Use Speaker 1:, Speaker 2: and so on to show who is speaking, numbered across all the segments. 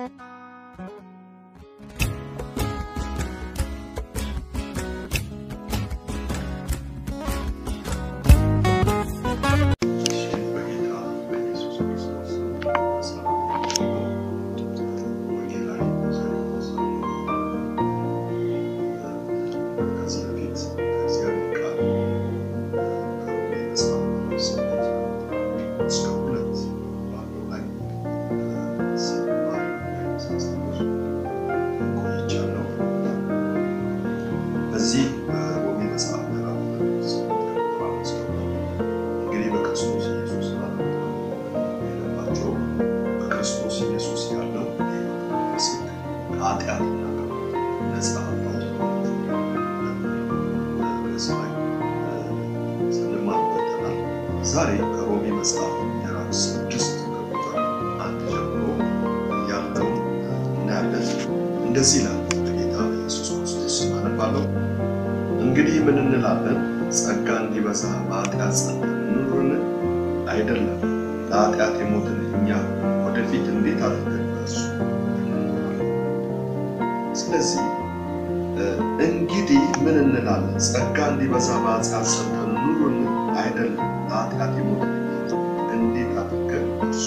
Speaker 1: ዛሬ ከሮሜ መጽሐፍ ምዕራፍ 6 ቁጥር 1 ጀምሮ ያለው እናያለን። እንደዚህ ይላል በጌታ በኢየሱስ ክርስቶስ አነባለሁ። እንግዲህ ምን እንላለን? ጸጋ እንዲበዛ በኃጢአት ጸንተን እንኑርን? አይደለም። ለኃጢአት የሞትን እኛ ወደፊት እንዴት አድርገን በእርሱ እንኖራለን? ስለዚህ እንግዲህ ምን እንላለን? ጸጋ እንዲበዛ በኃጢአት ጸንተን እንኑርን? አይደለም። ለኃጢአት የሞትን እንዴት አድርገን በእርሱ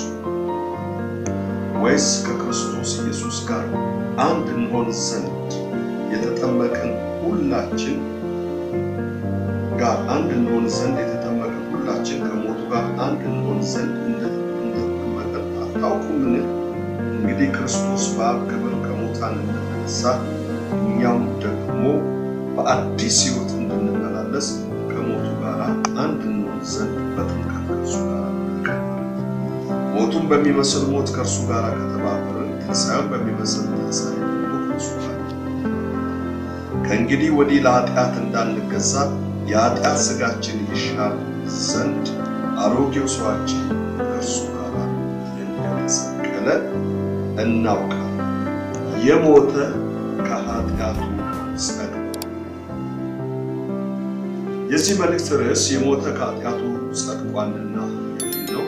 Speaker 1: ወይስ ከክርስቶስ ኢየሱስ ጋር አንድ እንሆን ዘንድ የተጠመቅን ሁላችን ከሞቱ ጋር አንድ እንሆን ዘንድ እንደተጠመቅን አታውቁምን? እንግዲህ ክርስቶስ በአብ ክብር ከሙታን እንደተነሳ እኛም ደግሞ በአዲስ ሕይወት እንድንመላለስ ከሞቱ ጋር አንድ እንሆን ዘንድ በጥምቀት ከእርሱ ጋር ሞቱን በሚመስል ሞት ከእርሱ ጋር ከተባበርን ትንሣኤውን በሚመስል ትንሣኤ ከእርሱ ጋር ከእንግዲህ ወዲህ ለኃጢአት እንዳንገዛ የኃጢአት ሥጋችን ይሻር ዘንድ አሮጌው ሰዋችን ከእርሱ ጋር እንደተሰቀለ እናውቃለን። የሞተ ከኃጢአቱ ጸድቋል። የዚህ መልእክት ርዕስ የሞተ ከኃጢአቱ ጸድቋልና ነው።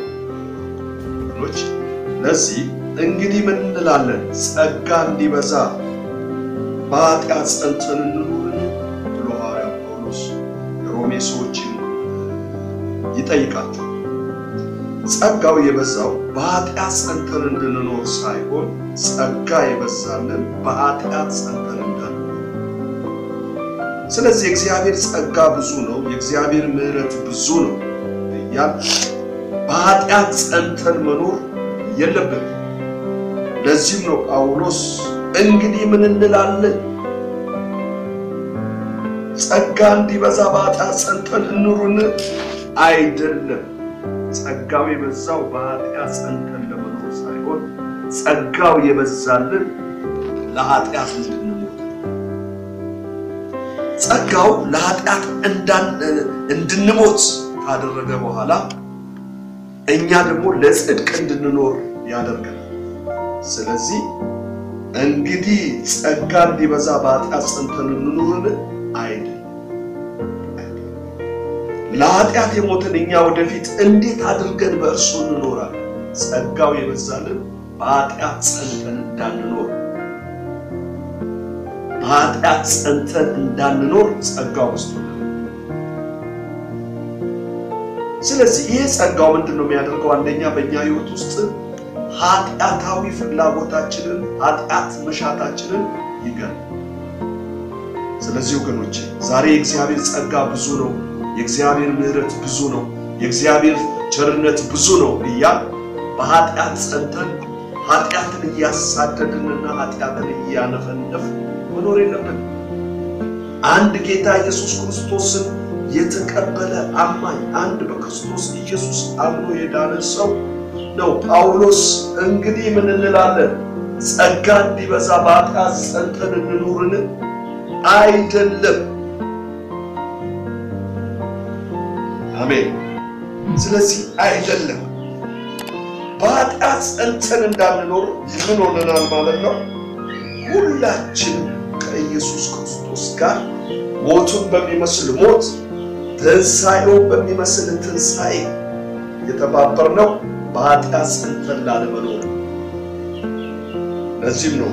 Speaker 1: ለዚህ እንግዲህ ምን እንላለን? ጸጋ እንዲበዛ በኃጢአት ጸንተን እንኑርን ብሎ ሐዋርያው ጳውሎስ የሮሜ ሰዎችን ይጠይቃቸዋል። ጸጋው የበዛው በኃጢአት ጸንተን እንድንኖር ሳይሆን ጸጋ የበዛልን በኃጢአት ጸንተን እንዳንኖር። ስለዚህ እግዚአብሔር ጸጋ ብዙ ነው፣ የእግዚአብሔር ምሕረት ብዙ ነው እያል በኃጢአት ጸንተን መኖር የለብንም። ለዚህም ነው ጳውሎስ እንግዲህ ምን እንላለን? ጸጋ እንዲበዛ በኃጢአት ጸንተን እንኑርን? አይደለም። ጸጋው የበዛው በኃጢአት ጸንተን ለመኖር ሳይሆን ጸጋው የበዛልን ለኃጢአት እንድንሞት። ጸጋው ለኃጢአት እንድንሞት ካደረገ በኋላ እኛ ደግሞ ለጽድቅ እንድንኖር ያደርጋል። ስለዚህ እንግዲህ ጸጋ እንዲበዛ በኃጢአት ጸንተን እንኑርን? አይደለም። ለኃጢአት የሞትን እኛ ወደፊት እንዴት አድርገን በእርሱ እንኖራለን? ጸጋው የበዛልን በኃጢአት ጸንተን እንዳንኖር፣ በኃጢአት ጸንተን እንዳንኖር ጸጋው በዝቶልናል። ስለዚህ ይህ ጸጋው ምንድነው የሚያደርገው? አንደኛ በእኛ ሕይወት ውስጥ ኃጢአታዊ ፍላጎታችንን ኃጢአት መሻታችንን ይገል። ስለዚህ ወገኖቼ ዛሬ የእግዚአብሔር ጸጋ ብዙ ነው፣ የእግዚአብሔር ምሕረት ብዙ ነው፣ የእግዚአብሔር ቸርነት ብዙ ነው እያል በኃጢአት ጸንተን ኃጢአትን እያሳደድንና ኃጢአትን እያነፈነፍ መኖር የለብንም። አንድ ጌታ ኢየሱስ ክርስቶስን የተቀበለ አማኝ፣ አንድ በክርስቶስ ኢየሱስ አምኖ የዳነ ሰው ነው ጳውሎስ እንግዲህ ምን እንላለን? ጸጋ እንዲበዛ በኃጢአት ጸንተን እንኑርን? አይደለም። አሜን። ስለዚህ አይደለም። በኃጢአት ጸንተን እንዳንኖር ምን ሆነናል ማለት ነው? ሁላችንም ከኢየሱስ ክርስቶስ ጋር ሞቱን በሚመስል ሞት ትንሣኤውን በሚመስል ትንሣኤ የተባበርነው በኃጢአት ጸንተን ላለመኖር። ለዚህም ነው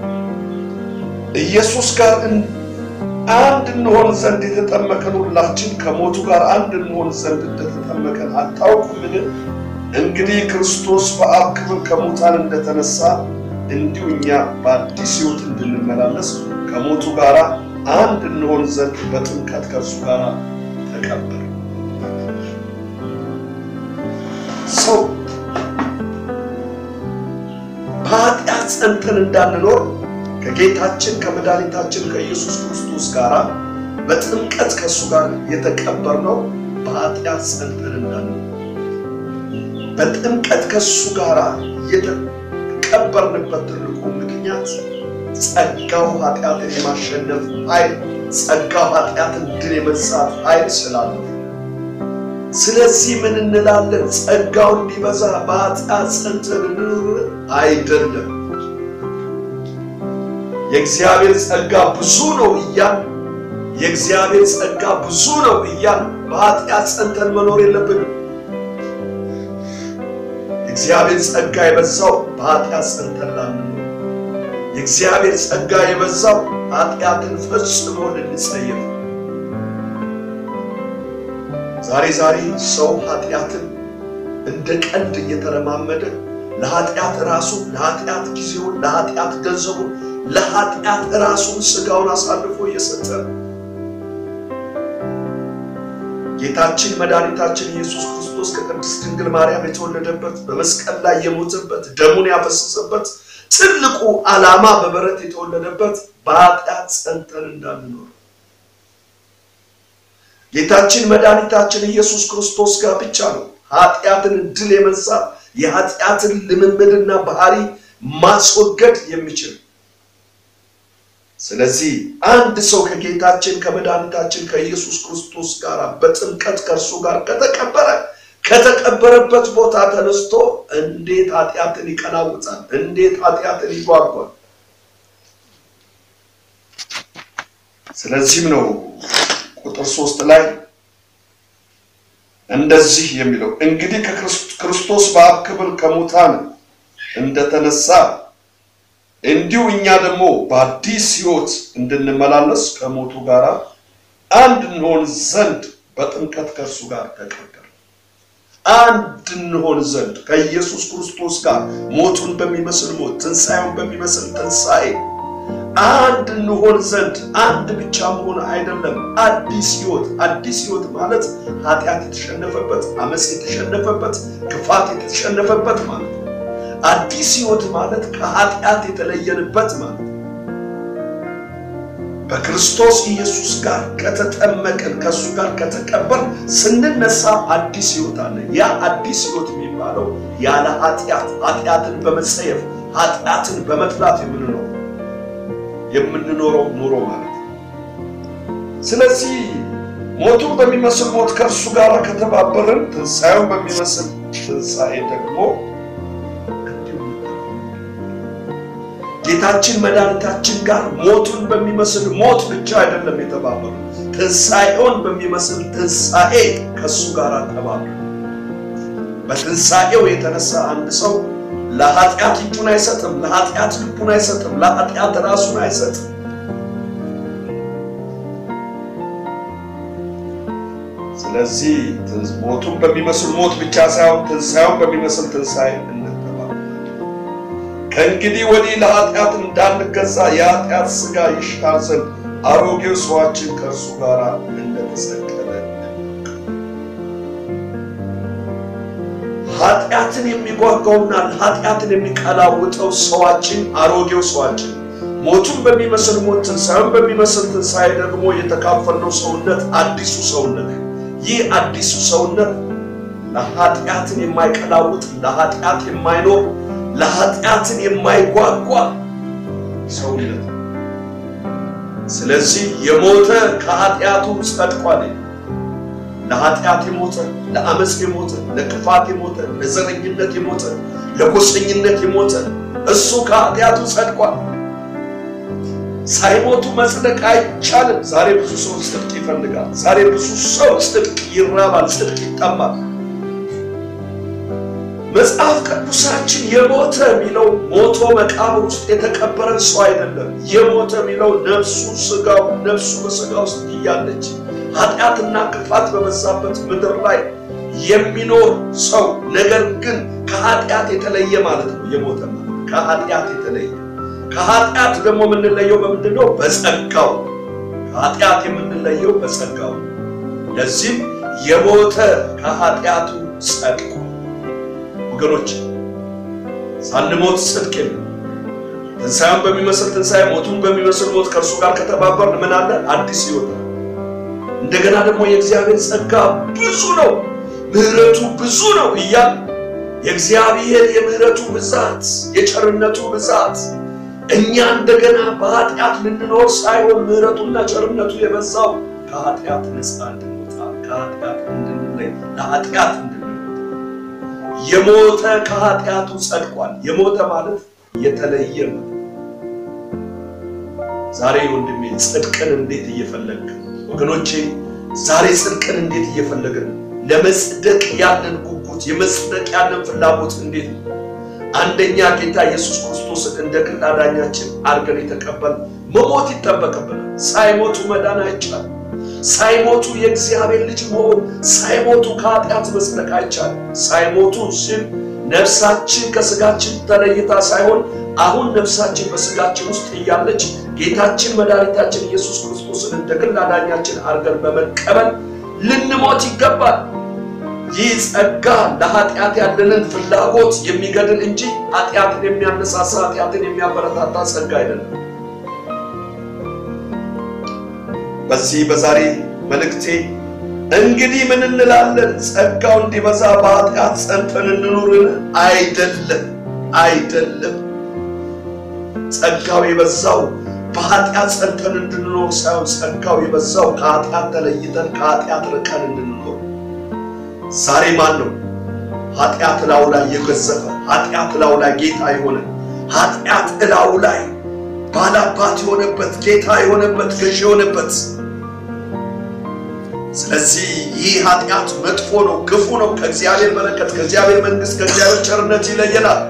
Speaker 1: ኢየሱስ ጋር አንድ እንሆን ዘንድ የተጠመቀን ሁላችን ከሞቱ ጋር አንድ እንሆን ዘንድ እንደተጠመቀን አታውቁምን? እንግዲህ ክርስቶስ በአብ ክብር ከሙታን እንደተነሳ እንዲሁ እኛ በአዲስ ሕይወት እንድንመላለስ ከሞቱ ጋር አንድ እንሆን ዘንድ በጥምቀት ከእርሱ ጋር ተቀበርን። ሰው በኃጢአት ጸንተን እንዳንኖር ከጌታችን ከመድኃኒታችን ከኢየሱስ ክርስቶስ ጋር በጥምቀት ከእሱ ጋር የተቀበርነው በኃጢአት ጸንተን እንዳንኖር በጥምቀት ከእሱ ጋር የተቀበርንበት ትልቁ ምክንያት ጸጋው ኃጢአትን የማሸነፍ ኃይል ጸጋው ኃጢአትን ድል የመንሳት ኃይል ስላለው ስለዚህ ምን እንላለን? ጸጋው እንዲበዛ በኃጢአት ጸንተን እንኑር አይደለም። የእግዚአብሔር ጸጋ ብዙ ነው እያልን የእግዚአብሔር ጸጋ ብዙ ነው እያልን በኃጢአት ጸንተን መኖር የለብንም። የእግዚአብሔር ጸጋ የበዛው በኃጢአት ጸንተን ላንኖር የእግዚአብሔር ጸጋ የበዛው ኃጢአትን ፈጽሞ ልንጸየፍ ዛሬ ሰው ኃጢአትን እንደ ቀልድ እየተረማመደ ለኃጢአት ራሱን ለኃጢአት ጊዜውን ለኃጢአት ገንዘቡን ለኃጢአት ራሱን ስጋውን አሳልፎ እየሰጠ ጌታችን መድኃኒታችን ኢየሱስ ክርስቶስ ከቅድስት ድንግል ማርያም የተወለደበት በመስቀል ላይ የሞተበት ደሙን ያፈሰሰበት ትልቁ ዓላማ በበረት የተወለደበት በኃጢአት ጸንተን እንዳንኖር ጌታችን መድኃኒታችን ኢየሱስ ክርስቶስ ጋር ብቻ ነው ኃጢአትን ድል የመንሳት የኃጢአትን ልምምድና ባህሪ ማስወገድ የሚችል። ስለዚህ አንድ ሰው ከጌታችን ከመድኃኒታችን ከኢየሱስ ክርስቶስ ጋር በጥምቀት ከእርሱ ጋር ከተቀበረበት ቦታ ተነስቶ እንዴት ኃጢአትን ይቀናውጣል? እንዴት ኃጢአትን ይጓጓል? ስለዚህም ነው ቁጥር 3 ላይ እንደዚህ የሚለው እንግዲህ ክርስቶስ በአብ ክብር ከሙታን እንደተነሳ እንዲሁ እኛ ደግሞ በአዲስ ሕይወት እንድንመላለስ ከሞቱ ጋር አንድ እንሆን ዘንድ በጥምቀት ከእርሱ ጋር ተቀበርን። አንድ እንሆን ዘንድ ከኢየሱስ ክርስቶስ ጋር ሞቱን በሚመስል ሞት ትንሣኤውን በሚመስል ትንሣኤ አንድ እንሆን ዘንድ አንድ ብቻ መሆን አይደለም አዲስ ሕይወት ማለት ኃጢአት የተሸነፈበት አመጽ የተሸነፈበት ክፋት የተሸነፈበት ማለት አዲስ ሕይወት ማለት ከኃጢአት የተለየንበት ማለት በክርስቶስ ኢየሱስ ጋር ከተጠመቀን ከሱ ጋር ከተቀበርን ስንነሳ አዲስ ሕይወት አለ። ያ አዲስ ሕይወት የሚባለው ያለ ኃጢአትን በመጸየፍ ኃጢአትን በመጥላት የምንኖረው ኑሮ ማለት። ስለዚህ ሞቱን በሚመስል ሞት ከእርሱ ጋር ከተባበርን ትንሣኤውን በሚመስል ትንሣኤ ደግሞ ጌታችን መድኃኒታችን ጋር ሞቱን በሚመስል ሞት ብቻ አይደለም የተባበሩት ትንሣኤውን በሚመስል ትንሣኤ ከሱ ጋር ተባበሩ። በትንሣኤው የተነሳ አንድ ሰው ለኃጢአት እጁን አይሰጥም፣ ለኃጢአት ልቡን አይሰጥም፣ ለኃጢአት ራሱን አይሰጥም። ስለዚህ ሞቱን በሚመስል ሞት ብቻ ሳይሆን ትንሣኤውን በሚመስል ትንሣኤ እንተባበር። ከእንግዲህ ወዲህ ለኃጢአት እንዳንገዛ የኃጢአት ሥጋ ይሻር ዘንድ አሮጌው ሰዋችን ከእርሱ ጋር እንደተሰቀለ ኃጢአትን የሚጓጓውና ኃጢአትን የሚቀላውጠው ሰዋችን አሮጌው ሰዋችን ሞቱን በሚመስል ሞት ትንሣኤውን በሚመስል ትንሣኤ ደግሞ የተካፈልነው ሰውነት አዲሱ ሰውነት ይህ አዲሱ ሰውነት ለኃጢአትን የማይቀላውጥ ለኃጢአት የማይኖር ለኃጢአትን የማይጓጓ ሰውነት። ስለዚህ የሞተ ከኃጢአቱ ጸድቋል። ለኃጢአት የሞተ ለአመጽ የሞተ ለክፋት የሞተ ለዘረኝነት የሞተ ለጎሰኝነት የሞተ እሱ ከኃጢአቱ ጸድቋል። ሳይሞቱ መጽደቅ አይቻልም። ዛሬ ብዙ ሰው ጽድቅ ይፈልጋል። ዛሬ ብዙ ሰው ጽድቅ ይራባል፣ ጽድቅ ይጠማል። መጽሐፍ ቅዱሳችን የሞተ ሚለው ሞቶ መቃብር ውስጥ የተቀበረ ሰው አይደለም የሞተ ሚለው ነፍሱ በስጋ ውስጥ እያለች ኃጢአትና ክፋት በመዛበት ምድር ላይ የሚኖር ሰው ነገር ግን ከኃጢአት የተለየ ማለት ነው የሞተ ማለት ከኃጢአት የተለየ ከኃጢአት ደግሞ ምንለየው በምንድነው በጸጋው ከኃጢአት የምንለየው በጸጋው ለዚህ የሞተ ከኃጢአቱ ጸድቋል ወገኖች ሳንሞት ጽድቅ የለም ትንሣኤን በሚመስል ትንሣኤ ሞቱን በሚመስል ሞት ከእርሱ ጋር ከተባበርን ምን አለ አዲስ ሕይወት እንደገና ደግሞ የእግዚአብሔር ጸጋ ብዙ ነው ምህረቱ ብዙ ነው እያል የእግዚአብሔር የምህረቱ ብዛት የቸርነቱ ብዛት እኛ እንደገና በኃጢአት ልንኖር ሳይሆን ምህረቱና ቸርነቱ የበዛው ከኃጢአት ነፃ እንድንወጣ ከኃጢአት እንድንለይ ለኃጢአት የሞተ ከኃጢአቱ ጸድቋል የሞተ ማለት የተለየ ነው ዛሬ ወንድሜ ጽድቅን እንዴት እየፈለግክ ወገኖቼ ዛሬ ጽድቅን እንዴት እየፈለግን ለመጽደቅ ያለን ጉጉት የመጽደቅ ያለን ፍላጎት እንዴት ነው አንደኛ ጌታ ኢየሱስ ክርስቶስ እንደ ግል አዳኛችን አርገን የተቀበል መሞት ይተበከበናል ሳይሞቱ መዳን አይቻልም ሳይሞቱ የእግዚአብሔር ልጅ መሆን ሳይሞቱ ከኃጢአት መጽደቅ አይቻልም ሳይሞቱ ሲል ነፍሳችን ከስጋችን ተለይታ ሳይሆን አሁን ነፍሳችን በስጋችን ውስጥ እያለች ጌታችን መድኃኒታችን ኢየሱስ ክርስቶስን እንደ ግል አዳኛችን አርገን በመቀበል ልንሞት ይገባል ይህ ጸጋ ለኃጢአት ያለንን ፍላጎት የሚገድል እንጂ ኃጢአትን የሚያነሳሳ ኃጢአትን የሚያበረታታ ጸጋ አይደለም በዚህ በዛሬ መልእክቴ እንግዲህ ምን እንላለን ጸጋው እንዲበዛ በኃጢአት ጸንተን እንኑርን አይደለም ጸጋው የበዛው በኃጢአት ጸንተን እንድንኖር ሳይሆን ጸጋው የበዛው ከኃጢአት ተለይተን ከኃጢአት ርቀን እንድንኖር ዛሬ ማን ነው ኃጢአት ላው ላይ የገዘፈ ኃጢአት ላው ላይ ጌታ የሆነ ኃጢአት ላው ላይ ባላባት የሆነበት ጌታ የሆነበት ገዥ የሆነበት ስለዚህ ይህ ኃጢአት መጥፎ ነው ክፉ ነው ከእግዚአብሔር በረከት ከእግዚአብሔር መንግስት ከእግዚአብሔር ቸርነት ይለየናል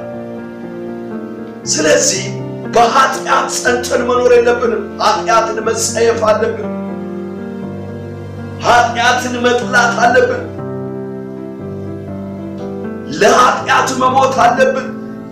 Speaker 1: ስለዚህ በኃጢአት ጸንተን መኖር የለብንም ኃጢአትን መጸየፍ አለብን ኃጢአትን መጥላት አለብን ለኃጢአት መሞት አለብን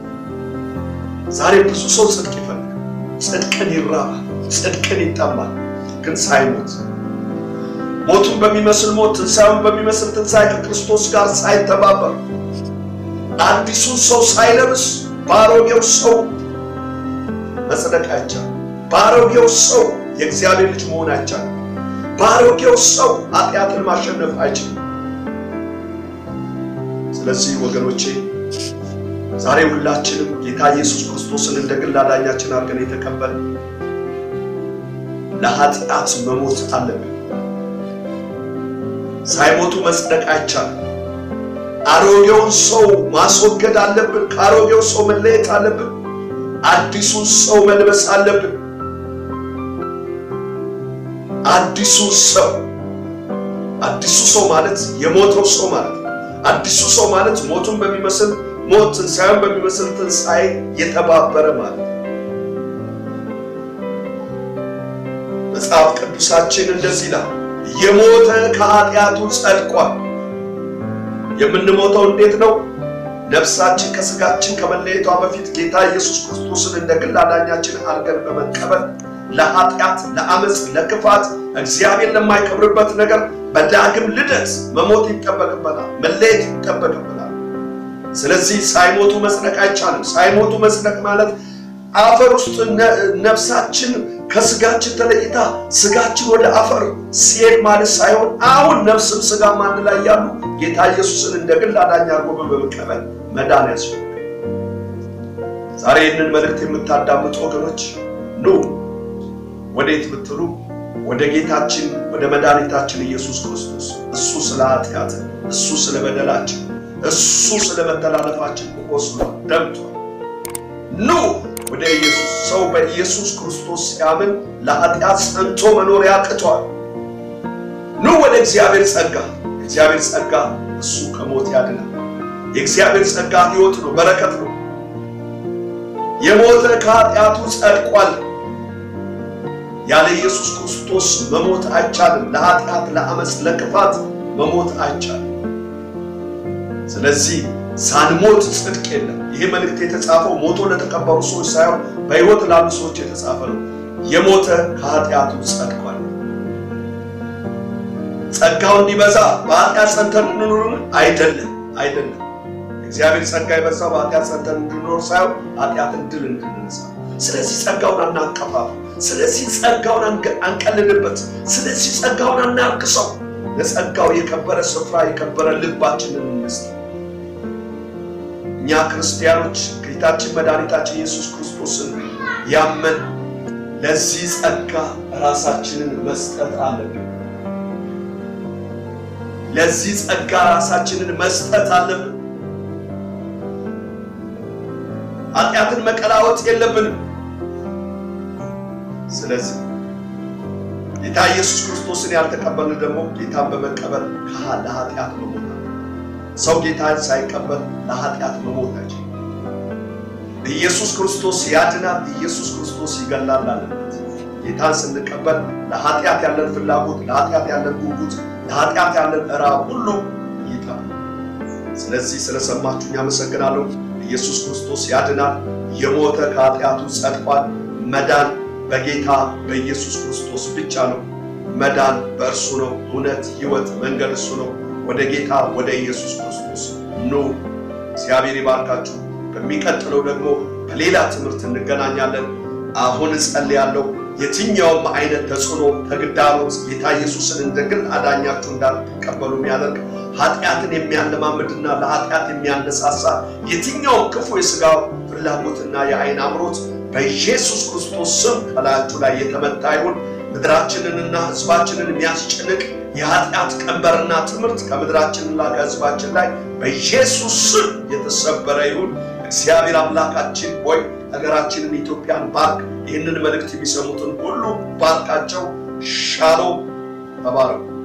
Speaker 1: ዛሬ ብዙ ሰው ጽድቅ ይፈልጋል ጽድቅን ይራባል ጽድቅን ይጠማል ግን ሳይሞት ሞቱን በሚመስል ሞት ትንሣኤውን በሚመስል ትንሣኤ ከክርስቶስ ጋር ሳይተባበር አዲሱን ሰው ሳይለብስ ባሮጌው ሰው መጽደቅ አይቻልም ባሮጌው ሰው የእግዚአብሔር ልጅ መሆን አይቻልም ባሮጌው ሰው ኃጢአትን ማሸነፍ አይችልም ስለዚህ ወገኖቼ ዛሬ ሁላችንም ጌታ ኢየሱስ ክርስቶስን እንደ ግል አዳኛችን አድርገን የተቀበልን ለኃጢአት መሞት አለብን ሳይሞቱ መጽደቅ አይቻልም አሮጌውን ሰው ማስወገድ አለብን ከአሮጌው ሰው መለየት አለብን አዲሱን ሰው መልበስ አለብን አዲሱ ሰው ማለት የሞተው ሰው ማለት አዲሱ ሰው ማለት ሞቱን በሚመስል ሞት ትንሣኤውን በሚመስል ትንሣኤ የተባበረ ማለት መጽሐፍ ቅዱሳችን እንደዚህ ይላል የሞተ ከኃጢአቱ ጸድቋል የምንሞተው እንዴት ነው ነፍሳችን ከስጋችን ከመለየቷ በፊት ጌታ ኢየሱስ ክርስቶስን እንደ ግል አዳኛችን አድርገን በመቀበል ለኃጢአት ለአመጽ ለክፋት እግዚአብሔር ለማይከብርበት ነገር በዳግም ልደት መሞት ይጠበቅብናል መለየት ይጠበቅብናል ስለዚህ ሳይሞቱ መጽደቅ አይቻልም ሳይሞቱ መጽደቅ ማለት አፈር ውስጥ ነፍሳችን ከስጋችን ተለይታ ስጋችን ወደ አፈር ሲሄድ ማለት ሳይሆን አሁን ነፍስም ስጋም አንድ ላይ ያሉ ጌታ ኢየሱስን እንደ ግል አዳኝ አድርጎ በመቀበል መዳን ያስፈልጋል ዛሬ ይህንን መልእክት የምታዳምጡ ወገኖች ኑ ወዴት ብትሉ ወደ ጌታችን ወደ መድኃኒታችን ኢየሱስ ክርስቶስ እሱ ስለ ኃጢአት እሱ ስለ በደላችን እሱ ስለ መተላለፋችን ቆስሏል ደምቷል ኑ ወደ ኢየሱስ ሰው በኢየሱስ ክርስቶስ ሲያምን ለኃጢአት ጸንቶ መኖር ያቅተዋል ኑ ወደ እግዚአብሔር ጸጋ እሱ ከሞት ያድናል የእግዚአብሔር ጸጋ ሕይወት ነው በረከት ነው የሞተ ከኃጢአቱ ጸድቋል ያለ ኢየሱስ ክርስቶስ መሞት አይቻልም ለኃጢአት ለአመጽ ለክፋት መሞት አይቻልም ስለዚህ ሳንሞት ጽድቅ የለም ይሄ መልእክት የተጻፈው ሞቶ ለተቀበሩ ሰዎች ሳይሆን በሕይወት ላሉ ሰዎች የተጻፈ ነው የሞተ ከኃጢአቱ ጸድቋል ጸጋው እንዲበዛ በኃጢአት ጸንተን እንኑር አይደለም እግዚአብሔር ጸጋ ይበዛው በኃጢአት ጸንተን እንድንኖር ሳይሆን ኃጢአትን ድል እንድንነሳ ስለዚህ ጸጋውን አናቀፋፍ ስለዚህ ጸጋውን አንቀልልበት ስለዚህ ጸጋውን አናርክሰው ለጸጋው የከበረ ስፍራ የከበረ ልባችንን እንስጥ እኛ ክርስቲያኖች ጌታችን መድኃኒታችን ኢየሱስ ክርስቶስን ያመን ለዚህ ጸጋ ራሳችንን መስጠት አለብን ለዚህ ጸጋ ራሳችንን መስጠት አለብን ኃጢአትን መቀላወጥ የለብንም ስለዚህ ጌታ ኢየሱስ ክርስቶስን ያልተቀበልን ደግሞ ጌታን በመቀበል ለኃጢአት መሞት ሰው ጌታን ሳይቀበል ለኃጢአት መሞት አይችልም ኢየሱስ ክርስቶስ ያድናል ኢየሱስ ክርስቶስ ይገላል ማለት ጌታን ስንቀበል ለኃጢአት ያለን ፍላጎት ለኃጢአት ያለን ጉጉት ለኃጢአት ያለን ራብ ሁሉ ይጠፋል ስለዚህ ስለሰማችሁኝ አመሰግናለሁ ኢየሱስ ክርስቶስ ያድናል የሞተ ከኃጢአቱ ጸድቋል መዳን በጌታ በኢየሱስ ክርስቶስ ብቻ ነው መዳን በእርሱ ነው እውነት ሕይወት መንገድ እሱ ነው ወደ ጌታ ወደ ኢየሱስ ክርስቶስ ኑ እግዚአብሔር ይባርካችሁ በሚቀጥለው ደግሞ በሌላ ትምህርት እንገናኛለን አሁን ጸልያለሁ የትኛውም አይነት ተጽዕኖ ተግዳሮት ጌታ ኢየሱስን እንደግል አዳኛችሁ እንዳትቀበሉ የሚያደርግ ኃጢአትን የሚያለማምድና ለኃጢአት የሚያነሳሳ የትኛው ክፉ የሥጋ ፍላጎትና የዓይን አምሮት በኢየሱስ ክርስቶስ ስም ከላያችሁ ላይ የተመታ ይሁን ምድራችንንና ሕዝባችንን የሚያስጨንቅ የኃጢአት ቀንበርና ትምህርት ከምድራችንና ከሕዝባችን ላይ በኢየሱስ ስም የተሰበረ ይሁን እግዚአብሔር አምላካችን ሆይ ሀገራችንን ኢትዮጵያን ባርክ ይህንን መልእክት የሚሰሙትን ሁሉ ባርካቸው ሻሎም ተባረኩ